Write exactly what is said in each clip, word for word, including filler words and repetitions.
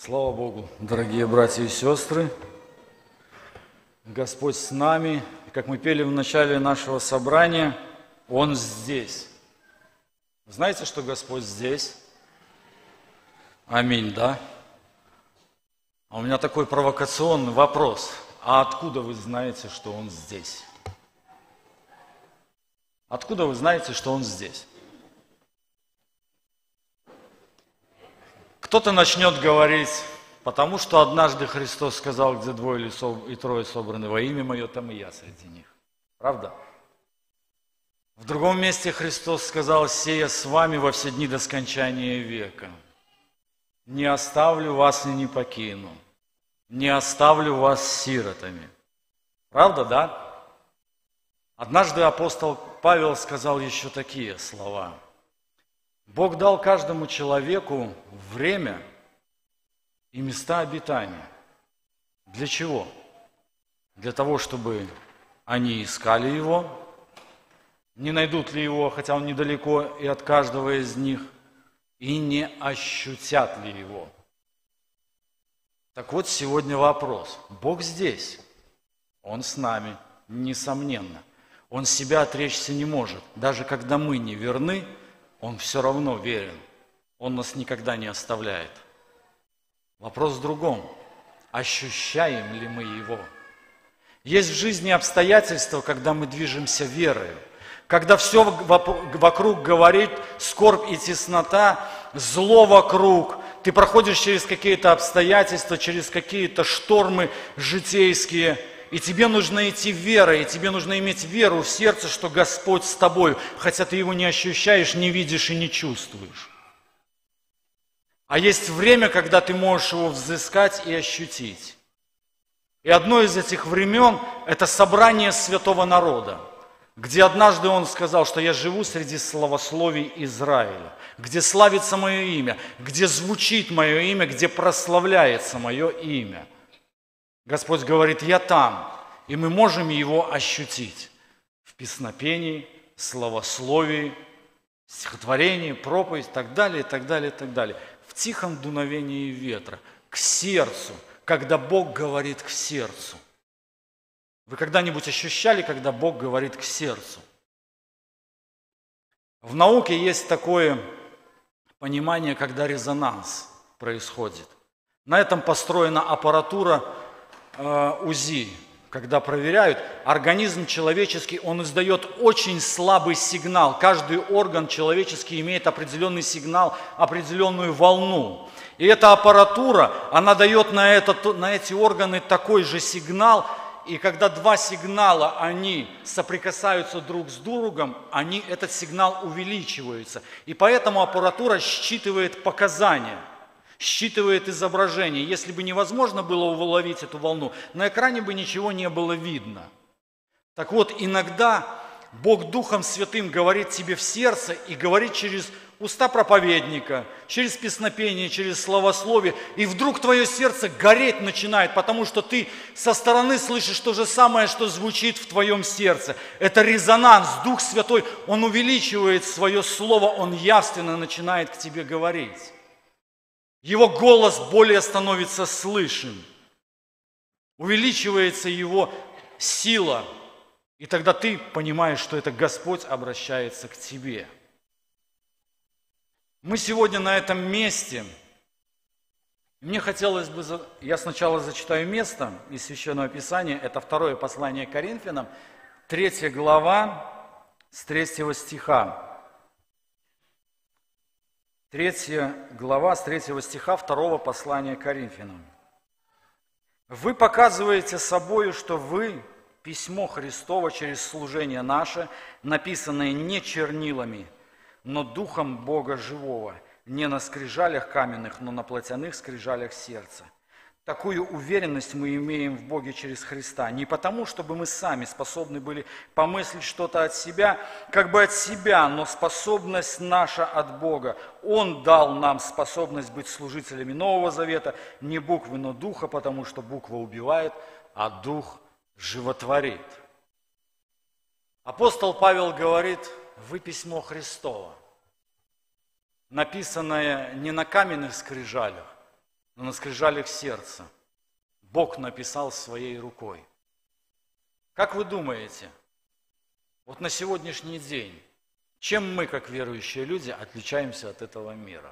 Слава Богу, дорогие братья и сестры, Господь с нами. И как мы пели в начале нашего собрания, Он здесь. Знаете, что Господь здесь? Аминь, да? А у меня такой провокационный вопрос. А откуда вы знаете, что Он здесь? Откуда вы знаете, что Он здесь? Кто-то начнет говорить, потому что однажды Христос сказал, где двое или трое собраны во имя Мое, там и я среди них. Правда? В другом месте Христос сказал, сея с вами во все дни до скончания века. Не оставлю вас и не покину, не оставлю вас сиротами. Правда, да? Однажды апостол Павел сказал еще такие слова. Бог дал каждому человеку время и места обитания. Для чего? Для того, чтобы они искали Его, не найдут ли Его, хотя Он недалеко и от каждого из них, и не ощутят ли Его. Так вот, сегодня вопрос. Бог здесь, Он с нами, несомненно. Он себя отречься не может. Даже когда мы не верны, Он все равно верен. Он нас никогда не оставляет. Вопрос в другом. Ощущаем ли мы Его? Есть в жизни обстоятельства, когда мы движемся верою. Когда все вокруг говорит скорбь и теснота, зло вокруг. Ты проходишь через какие-то обстоятельства, через какие-то штормы житейские. И тебе нужно идти верой, и тебе нужно иметь веру в сердце, что Господь с тобой, хотя ты Его не ощущаешь, не видишь и не чувствуешь. А есть время, когда ты можешь Его взыскать и ощутить. И одно из этих времен – это собрание святого народа, где однажды Он сказал, что я живу среди славословий Израиля, где славится Мое имя, где звучит Мое имя, где прославляется Мое имя. Господь говорит, я там, и мы можем Его ощутить в песнопении, славословии, стихотворении, проповедь, и так далее, и так далее, и так далее. В тихом дуновении ветра, к сердцу, когда Бог говорит к сердцу. Вы когда-нибудь ощущали, когда Бог говорит к сердцу? В науке есть такое понимание, когда резонанс происходит. На этом построена аппаратура УЗИ, когда проверяют, организм человеческий, он издает очень слабый сигнал. Каждый орган человеческий имеет определенный сигнал, определенную волну. И эта аппаратура, она дает на, это, на эти органы такой же сигнал, и когда два сигнала, они соприкасаются друг с другом, они, этот сигнал увеличивается. И поэтому аппаратура считывает показания. Считывает изображение. Если бы невозможно было уловить эту волну, на экране бы ничего не было видно. Так вот, иногда Бог Духом Святым говорит тебе в сердце и говорит через уста проповедника, через песнопение, через славословие, и вдруг твое сердце гореть начинает, потому что ты со стороны слышишь то же самое, что звучит в твоем сердце. Это резонанс. Дух Святой, Он увеличивает свое слово, Он явственно начинает к тебе говорить. Его голос более становится слышим, увеличивается его сила, и тогда ты понимаешь, что это Господь обращается к тебе. Мы сегодня на этом месте, мне хотелось бы, я сначала зачитаю место из Священного Писания, это второе послание к Коринфянам, третья глава, с третьего стиха. Третья глава с третьего стиха второго послания к Коринфянам. Вы показываете собою, что вы письмо Христово через служение наше, написанное не чернилами, но Духом Бога живого, не на скрижалях каменных, но на плотяных скрижалях сердца. Такую уверенность мы имеем в Боге через Христа. Не потому, чтобы мы сами способны были помыслить что-то от себя, как бы от себя, но способность наша от Бога. Он дал нам способность быть служителями Нового Завета, не буквы, но Духа, потому что буква убивает, а Дух животворит. Апостол Павел говорит, вы письмо Христово, написанное не на каменных скрижалях, но на скрижалях сердца Бог написал своей рукой. Как вы думаете, вот на сегодняшний день, чем мы, как верующие люди, отличаемся от этого мира?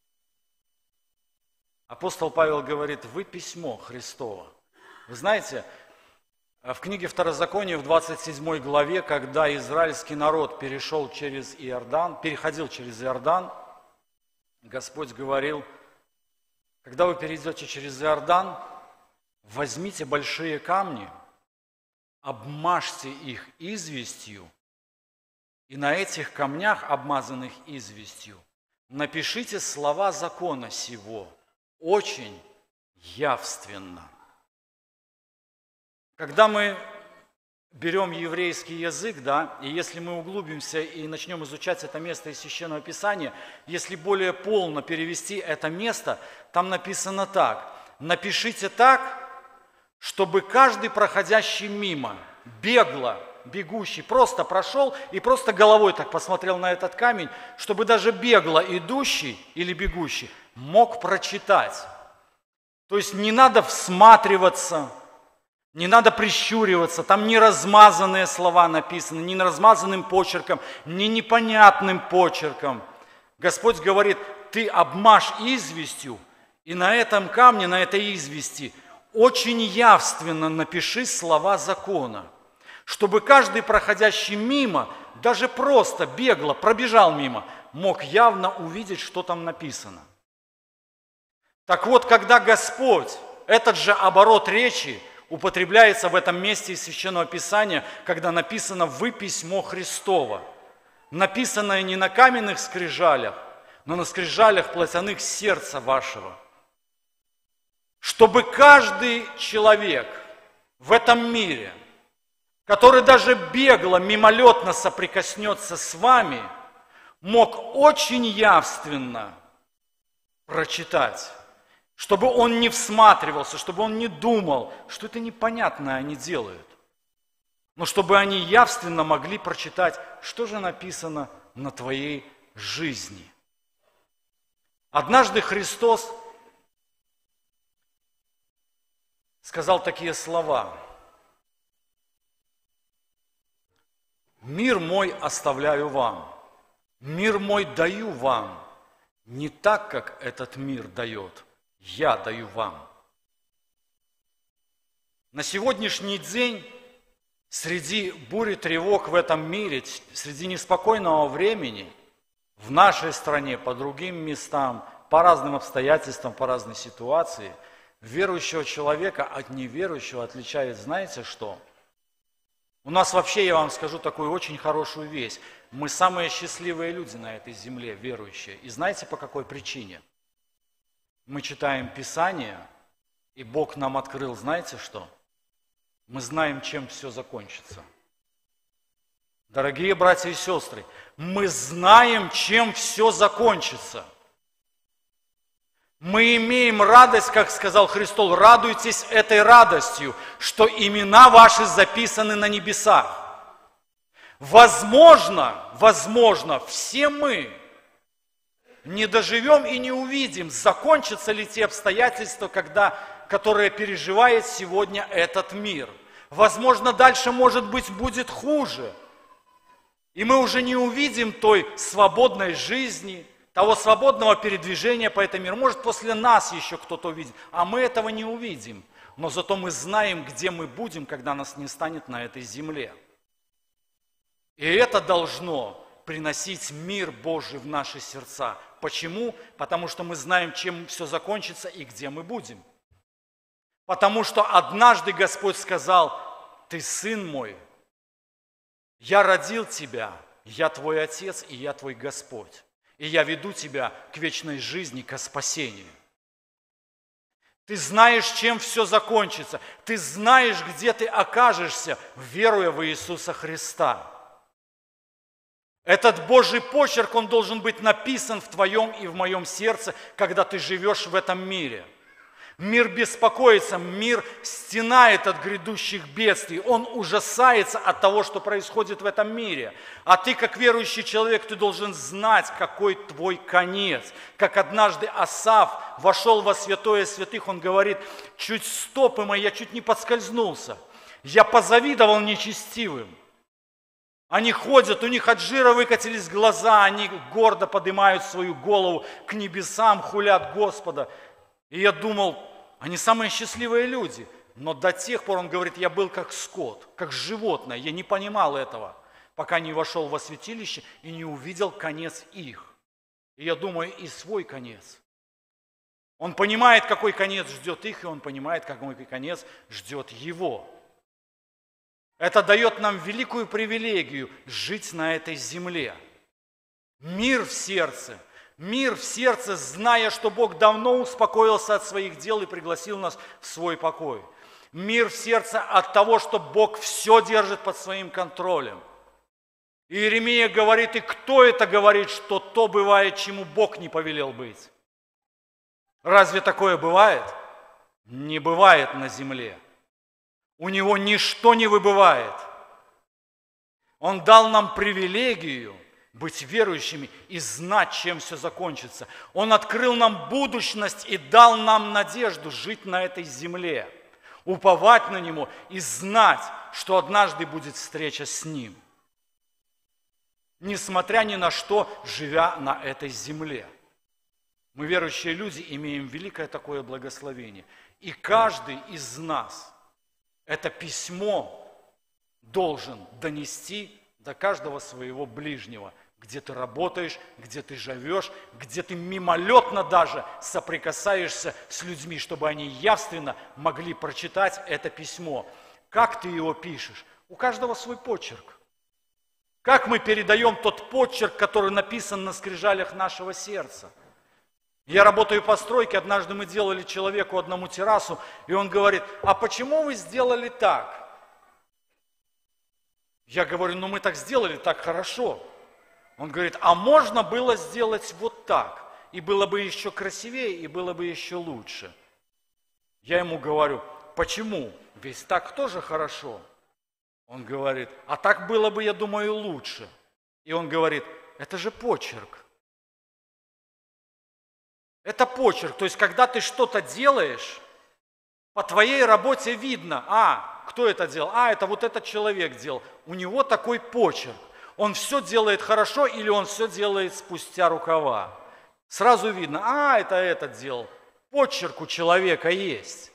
Апостол Павел говорит: вы письмо Христово. Вы знаете, в книге Второзакония в двадцать седьмой главе, когда израильский народ перешел через Иордан, переходил через Иордан, Господь говорил: когда вы перейдете через Иордан, возьмите большие камни, обмажьте их известью, и на этих камнях, обмазанных известью, напишите слова закона сего очень явственно. Когда мы берем еврейский язык, да, и если мы углубимся и начнем изучать это место из Священного Писания, если более полно перевести это место, там написано так: напишите так, чтобы каждый проходящий мимо, бегло, бегущий, просто прошел и просто головой так посмотрел на этот камень, чтобы даже бегло идущий или бегущий мог прочитать. То есть не надо всматриваться, не надо прищуриваться, там не размазанные слова написаны, не размазанным почерком, не непонятным почерком. Господь говорит: ты обмажь известью, и на этом камне, на этой извести очень явственно напиши слова закона, чтобы каждый проходящий мимо, даже просто бегло пробежал мимо, мог явно увидеть, что там написано. Так вот, когда Господь, этот же оборот речи, употребляется в этом месте из Священного Писания, когда написано: «Вы письмо Христово», написанное не на каменных скрижалях, но на скрижалях плотяных сердца вашего. Чтобы каждый человек в этом мире, который даже бегло, мимолетно соприкоснется с вами, мог очень явственно прочитать, чтобы он не всматривался, чтобы он не думал, что это непонятное они делают, но чтобы они явственно могли прочитать, что же написано на твоей жизни. Однажды Христос сказал такие слова: «Мир мой оставляю вам, мир мой даю вам, не так, как этот мир дает, я даю вам». На сегодняшний день среди бури тревог в этом мире, среди неспокойного времени, в нашей стране, по другим местам, по разным обстоятельствам, по разной ситуации, верующего человека от неверующего отличает, знаете что? У нас вообще, я вам скажу такую очень хорошую весть. Мы самые счастливые люди на этой земле, верующие. И знаете, по какой причине? Мы читаем Писание, и Бог нам открыл, знаете что? Мы знаем, чем все закончится. Дорогие братья и сестры, мы знаем, чем все закончится. Мы имеем радость, как сказал Христос: радуйтесь этой радостью, что имена ваши записаны на небесах. Возможно, возможно, все мы не доживем и не увидим, закончатся ли те обстоятельства, когда, которые переживает сегодня этот мир. Возможно, дальше, может быть, будет хуже. И мы уже не увидим той свободной жизни, того свободного передвижения по этому миру. Может, после нас еще кто-то увидит, а мы этого не увидим. Но зато мы знаем, где мы будем, когда нас не станет на этой земле. И это должно приносить мир Божий в наши сердца. Почему? Потому что мы знаем, чем все закончится и где мы будем. Потому что однажды Господь сказал: «Ты сын мой, я родил тебя, я твой Отец и я твой Господь, и я веду тебя к вечной жизни, к спасению». Ты знаешь, чем все закончится, ты знаешь, где ты окажешься, веруя в Иисуса Христа. Этот Божий почерк, он должен быть написан в твоем и в моем сердце, когда ты живешь в этом мире. Мир беспокоится, мир стенает от грядущих бедствий. Он ужасается от того, что происходит в этом мире. А ты, как верующий человек, ты должен знать, какой твой конец. Как однажды Асаф вошел во святое святых, он говорит: чуть стопы мои, я чуть не подскользнулся. Я позавидовал нечестивым. Они ходят, у них от жира выкатились глаза, они гордо поднимают свою голову к небесам, хулят Господа. И я думал, они самые счастливые люди. Но до тех пор, он говорит, я был как скот, как животное. Я не понимал этого, пока не вошел во святилище и не увидел конец их. И я думаю, и свой конец. Он понимает, какой конец ждет их, и он понимает, какой конец ждет его. Это дает нам великую привилегию жить на этой земле. Мир в сердце. Мир в сердце, зная, что Бог давно успокоился от своих дел и пригласил нас в свой покой. Мир в сердце от того, что Бог все держит под своим контролем. И Иеремия говорит, и кто это говорит, что то бывает, чему Бог не повелел быть? Разве такое бывает? Не бывает на земле. У него ничто не выбывает. Он дал нам привилегию быть верующими и знать, чем все закончится. Он открыл нам будущность и дал нам надежду жить на этой земле, уповать на Него и знать, что однажды будет встреча с Ним. Несмотря ни на что, живя на этой земле. Мы, верующие люди, имеем великое такое благословение. И каждый из нас это письмо должен донести до каждого своего ближнего, где ты работаешь, где ты живешь, где ты мимолетно даже соприкасаешься с людьми, чтобы они явственно могли прочитать это письмо. Как ты его пишешь? У каждого свой почерк. Как мы передаем тот почерк, который написан на скрижалях нашего сердца? Я работаю по стройке, однажды мы делали человеку одному террасу, и он говорит, а почему вы сделали так? Я говорю, ну мы так сделали, так хорошо. Он говорит, а можно было сделать вот так, и было бы еще красивее, и было бы еще лучше. Я ему говорю, почему? Ведь так тоже хорошо. Он говорит, а так было бы, я думаю, лучше. И он говорит, это же почерк. Это почерк, то есть когда ты что-то делаешь, по твоей работе видно, а, кто это делал? А, это вот этот человек делал. У него такой почерк. Он все делает хорошо или он все делает спустя рукава. Сразу видно, а, это этот делал. Почерк у человека есть.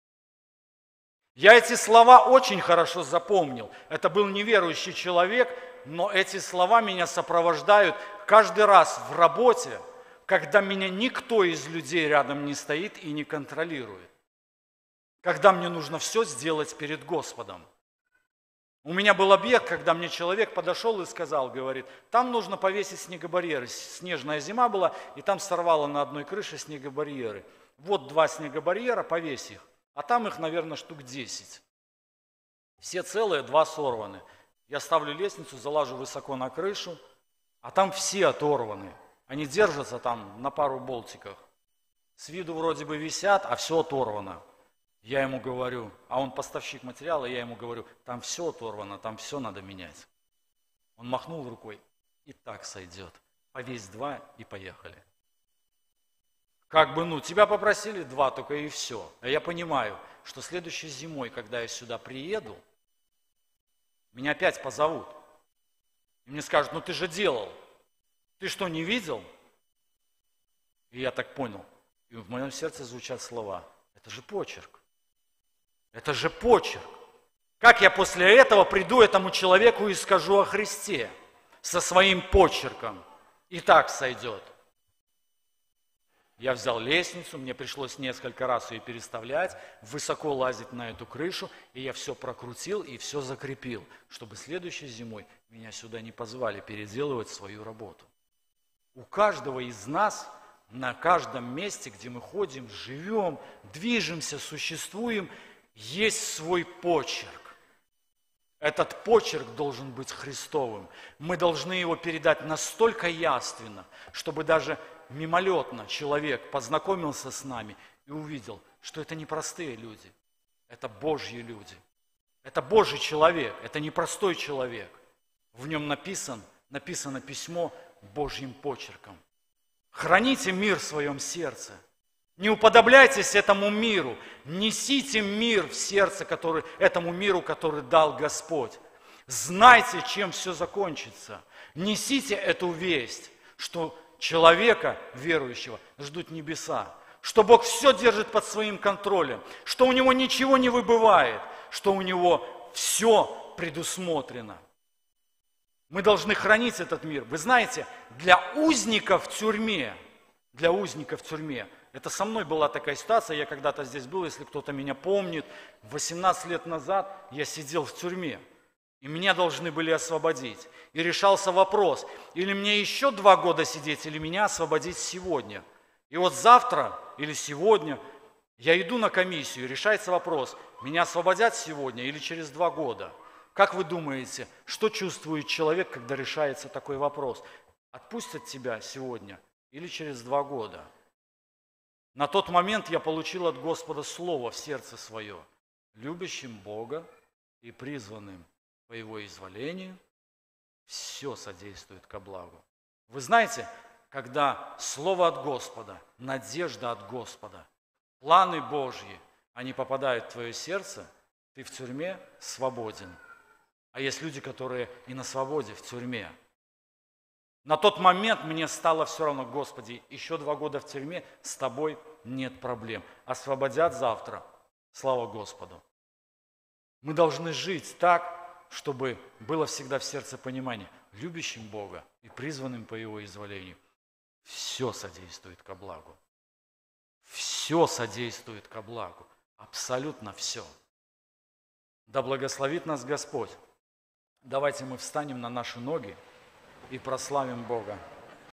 Я эти слова очень хорошо запомнил. Это был неверующий человек, но эти слова меня сопровождают каждый раз в работе, когда меня никто из людей рядом не стоит и не контролирует. Когда мне нужно все сделать перед Господом. У меня был объект, когда мне человек подошел и сказал, говорит, там нужно повесить снегобарьеры. Снежная зима была, и там сорвало на одной крыше снегобарьеры. Вот два снегобарьера, повесь их. А там их, наверное, штук десять. Все целые, два сорваны. Я ставлю лестницу, залажу высоко на крышу, а там все оторваны. Они держатся там на пару болтиках. С виду вроде бы висят, а все оторвано. Я ему говорю, а он поставщик материала, я ему говорю, там все оторвано, там все надо менять. Он махнул рукой, и так сойдет. Повесь два и поехали. Как бы, ну, тебя попросили два, только и все. А я понимаю, что следующей зимой, когда я сюда приеду, меня опять позовут. И мне скажут, ну ты же делал. Ты что, не видел? И я так понял. И в моем сердце звучат слова. Это же почерк. Это же почерк. Как я после этого приду этому человеку и скажу о Христе со своим почерком? И так сойдет. Я взял лестницу, мне пришлось несколько раз ее переставлять, высоко лазить на эту крышу, и я все прокрутил и все закрепил, чтобы следующей зимой меня сюда не позвали переделывать свою работу. У каждого из нас на каждом месте, где мы ходим, живем, движемся, существуем, есть свой почерк. Этот почерк должен быть Христовым. Мы должны его передать настолько явственно, чтобы даже мимолетно человек познакомился с нами и увидел, что это не простые люди, это Божьи люди. Это Божий человек, это не простой человек. В нем написан, написано письмо Божьим почерком. Храните мир в своем сердце. Не уподобляйтесь этому миру. Несите мир в сердце который, этому миру, который дал Господь. Знайте, чем все закончится. Несите эту весть, что человека верующего ждут небеса. Что Бог все держит под своим контролем. Что у него ничего не выбывает. Что у него все предусмотрено. Мы должны хранить этот мир. Вы знаете, для узников в тюрьме, для узников в тюрьме, это со мной была такая ситуация, я когда-то здесь был, если кто-то меня помнит, восемнадцать лет назад я сидел в тюрьме, и меня должны были освободить. И решался вопрос, или мне еще два года сидеть, или меня освободить сегодня. И вот завтра или сегодня я иду на комиссию, решается вопрос, меня освободят сегодня или через два года. Как вы думаете, что чувствует человек, когда решается такой вопрос? Отпустят тебя сегодня или через два года? На тот момент я получил от Господа слово в сердце свое. Любящим Бога и призванным по Его изволению все содействует ко благу. Вы знаете, когда слово от Господа, надежда от Господа, планы Божьи, они попадают в твое сердце, ты в тюрьме свободен. А есть люди, которые и на свободе в тюрьме. На тот момент мне стало все равно, Господи, еще два года в тюрьме, с тобой нет проблем. Освободят завтра, слава Господу. Мы должны жить так, чтобы было всегда в сердце понимание, любящим Бога и призванным по Его изволению. Все содействует ко благу. Все содействует ко благу. Абсолютно все. Да благословит нас Господь. Давайте мы встанем на наши ноги и прославим Бога.